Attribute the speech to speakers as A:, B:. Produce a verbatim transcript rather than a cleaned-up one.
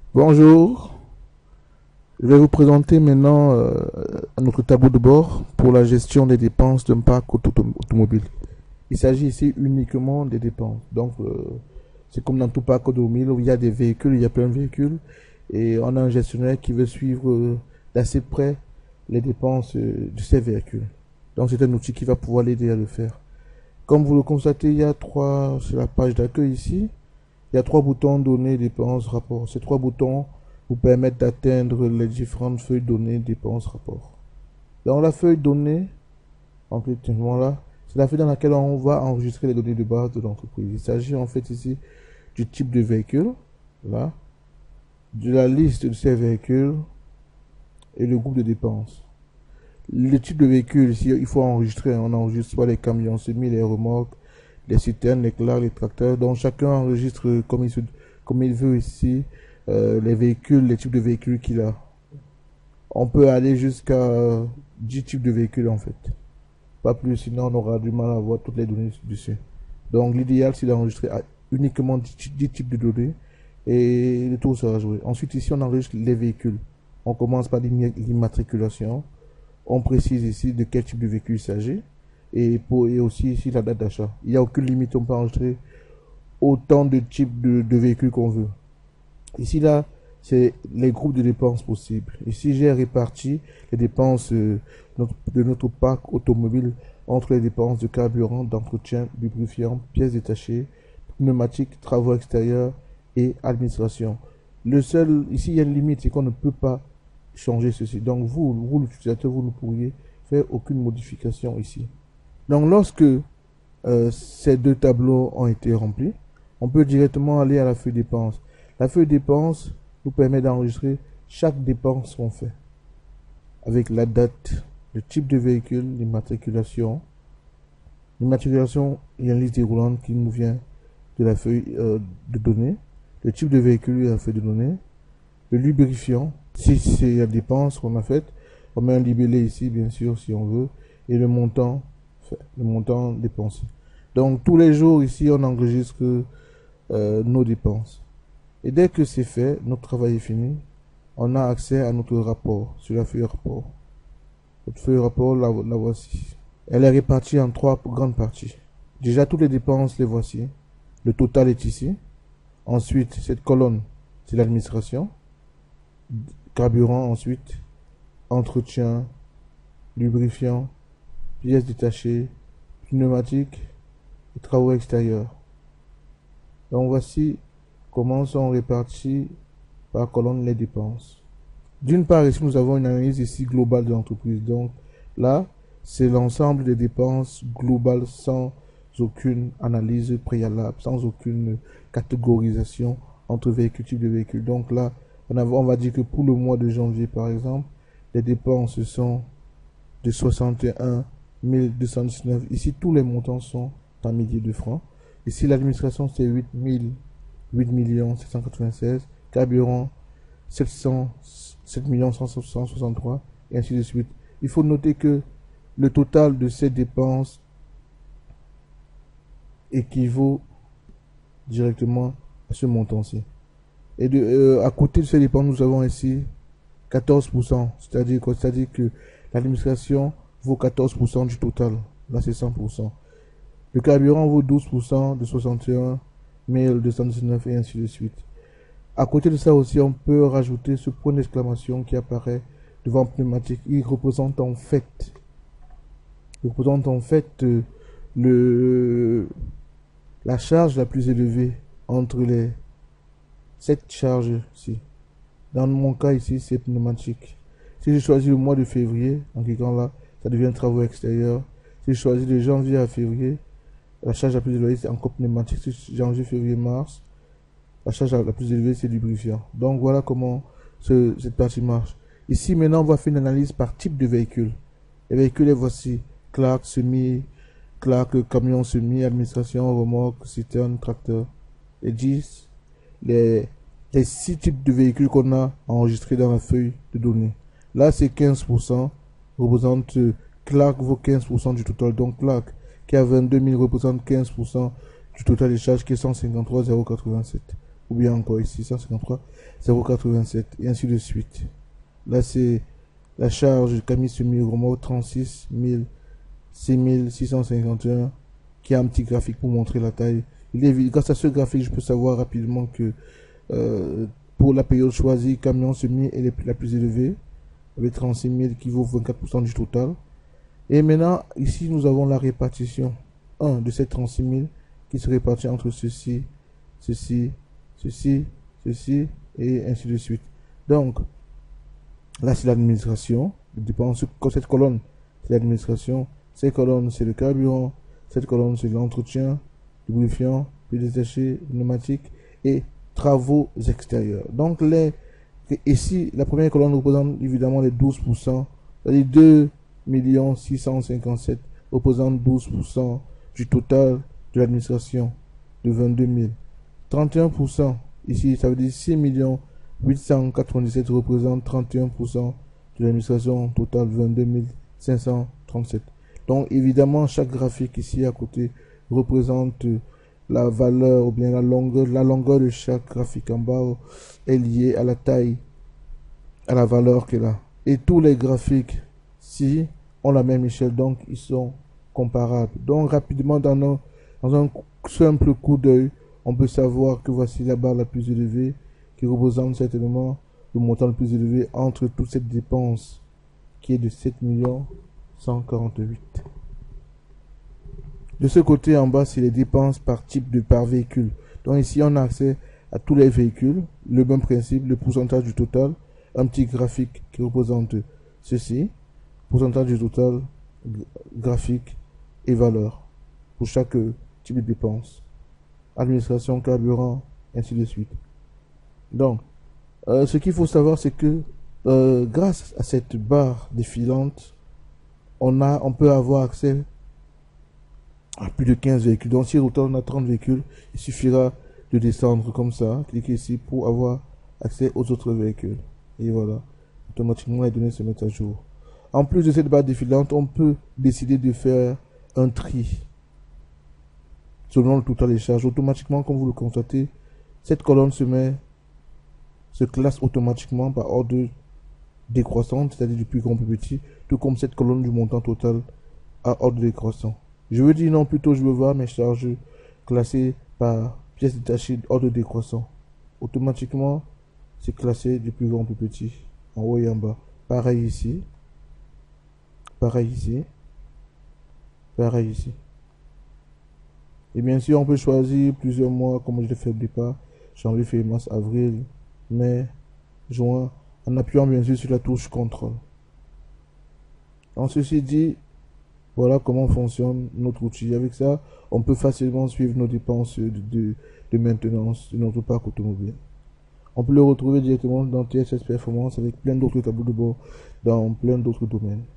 A: Bonjour, je vais vous présenter maintenant euh, notre tableau de bord pour la gestion des dépenses d'un parc auto automobile. Il s'agit ici uniquement des dépenses. Donc, euh, c'est comme dans tout parc automobile où il y a des véhicules, il y a plein de véhicules, et on a un gestionnaire qui veut suivre euh, d'assez près les dépenses euh, de ces véhicules. Donc, c'est un outil qui va pouvoir l'aider à le faire. Comme vous le constatez, il y a trois, sur la page d'accueil ici, il y a trois boutons données, dépenses, rapport. Ces trois boutons vous permettent d'atteindre les différentes feuilles données, dépenses, rapport. Dans la feuille donnée, en cliquant là, c'est la feuille dans laquelle on va enregistrer les données de base de l'entreprise. Il s'agit en fait ici du type de véhicule, là, de la liste de ces véhicules et le groupe de dépenses. Le type de véhicule, ici, il faut enregistrer. On enregistre soit les camions semis, les remorques, les citernes, les clars, les tracteurs. Donc chacun enregistre comme il, se, comme il veut ici euh, les véhicules, les types de véhicules qu'il a. On peut aller jusqu'à dix types de véhicules en fait. Pas plus, sinon on aura du mal à voir toutes les données dessus. Donc l'idéal c'est d'enregistrer uniquement dix types de données et le tour sera joué. Ensuite ici on enregistre les véhicules. On commence par l'immatriculation. On précise ici de quel type de véhicule il s'agit. Et, pour, et aussi ici la date d'achat. Il n'y a aucune limite, on peut enregistrer autant de types de, de véhicules qu'on veut. Ici là, c'est les groupes de dépenses possibles. Ici j'ai réparti les dépenses euh, de notre parc automobile entre les dépenses de carburant, d'entretien, lubrifiant, pièces détachées, pneumatiques, travaux extérieurs et administration. Le seul, ici il y a une limite, c'est qu'on ne peut pas changer ceci. Donc vous, vous l'utilisateur, vous ne pourriez faire aucune modification ici. Donc lorsque euh, ces deux tableaux ont été remplis, on peut directement aller à la feuille dépenses. La feuille dépenses nous permet d'enregistrer chaque dépense qu'on fait, avec la date, le type de véhicule, l'immatriculation. L'immatriculation, il y a une liste déroulante qui nous vient de la feuille euh, de données, le type de véhicule de la feuille de données, le lubrifiant, si c'est la dépense qu'on a faite, on met un libellé ici bien sûr si on veut, et le montant, le montant dépensé. Donc tous les jours ici on enregistre euh, nos dépenses. Et dès que c'est fait, notre travail est fini, on a accès à notre rapport, sur la feuille rapport. Notre feuille rapport, la, la voici. Elle est répartie en trois grandes parties. Déjà, toutes les dépenses, les voici. Le total est ici. Ensuite, cette colonne, c'est l'administration. Carburant, ensuite. Entretien, lubrifiant, pièces détachées, pneumatiques et travaux extérieurs. Donc voici comment sont répartis par colonne les dépenses. D'une part, ici, nous avons une analyse ici globale de l'entreprise. Donc là, c'est l'ensemble des dépenses globales sans aucune analyse préalable, sans aucune catégorisation entre véhicules, types de véhicules. Donc là, on, a, on va dire que pour le mois de janvier, par exemple, les dépenses sont de soixante et un mille deux cent dix-neuf. Ici, tous les montants sont en milliers de francs. Ici, l'administration, c'est huit millions sept cent quatre-vingt-seize. Carburant, sept millions cent soixante-trois. Et ainsi de suite. Il faut noter que le total de ces dépenses équivaut directement à ce montant-ci. Et de, euh, à côté de ces dépenses, nous avons ici quatorze pour cent. C'est-à-dire c'est-à-dire que l'administration vaut quatorze pour cent du total. Là, c'est cent pour cent. Le carburant vaut douze pour cent de soixante et un mille deux cent dix-neuf et ainsi de suite. À côté de ça aussi, on peut rajouter ce point d'exclamation qui apparaît devant pneumatique. Il représente en fait, il représente en fait euh, le, la charge la plus élevée entre les sept charges-ci. Dans mon cas ici, c'est pneumatique. Si je choisis le mois de février, en cliquant là, ça devient travaux extérieurs. Si je choisis de janvier à février, la charge la plus élevée, c'est encore pneumatique. Si janvier, février, mars, la charge la plus élevée, c'est lubrifiant. Donc voilà comment ce, cette partie marche. Ici, maintenant, on va faire une analyse par type de véhicule. Les véhicules, les voici. Clark, semi, Clark, camion, semi, administration, remorque, citerne, tracteur. Les dix, les, les six types de véhicules qu'on a enregistrés dans la feuille de données. Là, c'est quinze pour cent, représente, Clark vaut quinze pour cent du total. Donc, Clark, qui a vingt-deux mille, représente quinze pour cent du total des charges, qui est cent cinquante-trois mille quatre-vingt-sept. ou bien encore ici cent cinquante-trois zéro quatre-vingt-sept et ainsi de suite. Là c'est la charge Camille semi-remorque trente-six mille six mille six cent cinquante et un qui a un petit graphique pour montrer la taille. Il est, grâce à ce graphique, je peux savoir rapidement que euh, pour la période choisie, camion semi est la plus élevée, avec trente-six mille qui vaut vingt-quatre pour cent du total. Et maintenant, ici, nous avons la répartition un de ces trente-six mille qui se répartit entre ceci, ceci, ceci, ceci, et ainsi de suite. Donc, là, c'est l'administration. Cette colonne, c'est l'administration. Cette colonne, c'est le carburant. Cette colonne, c'est l'entretien, lubrifiant, puis détaché, pneumatique et travaux extérieurs. Donc, les, ici, la première colonne représente évidemment les douze pour cent, c'est-à-dire deux millions six cent cinquante-sept représente douze pour cent du total de l'administration de vingt-deux mille. trente et un pour cent, ici, ça veut dire six millions huit cent quatre-vingt-dix-sept représente trente et un pour cent de l'administration totale vingt-deux mille cinq cent trente-sept. Donc évidemment chaque graphique ici à côté représente la valeur ou bien la longueur, la longueur de chaque graphique en bas est liée à la taille, à la valeur qu'elle a. Et tous les graphiques ci ont la même échelle, donc ils sont comparables. Donc rapidement dans un, dans un simple coup d'œil, on peut savoir que voici la barre la plus élevée qui représente certainement le montant le plus élevé entre toute cette dépense qui est de sept millions cent quarante-huit. De ce côté en bas, c'est les dépenses par type de par véhicule. Donc ici, on a accès à tous les véhicules, le même principe, le pourcentage du total, un petit graphique qui représente ceci, pourcentage du total, graphique et valeur pour chaque type de dépense, administration, carburant, ainsi de suite. Donc, euh, ce qu'il faut savoir, c'est que euh, grâce à cette barre défilante, on a, on peut avoir accès à plus de quinze véhicules. Donc, si au total on a trente véhicules, il suffira de descendre comme ça, cliquer ici pour avoir accès aux autres véhicules. Et voilà, automatiquement les données se mettent à jour. En plus de cette barre défilante, on peut décider de faire un tri selon le total des charges. Automatiquement, comme vous le constatez, cette colonne se met se classe automatiquement par ordre décroissant, c'est-à-dire du plus grand au plus petit, tout comme cette colonne du montant total à ordre décroissant. Je veux dire non, plutôt je veux voir mes charges classées par pièces détachées ordre décroissant. Automatiquement, c'est classé du plus grand au plus petit, en haut et en bas. Pareil ici, pareil ici, pareil ici. Et bien sûr, on peut choisir plusieurs mois, comme je l'ai fait au départ, janvier, février, mars, avril, mai, juin, en appuyant bien sûr sur la touche contrôle. En ceci dit, voilà comment fonctionne notre outil. Avec ça, on peut facilement suivre nos dépenses de, de, de maintenance de notre parc automobile. On peut le retrouver directement dans T S S Performance avec plein d'autres tableaux de bord dans plein d'autres domaines.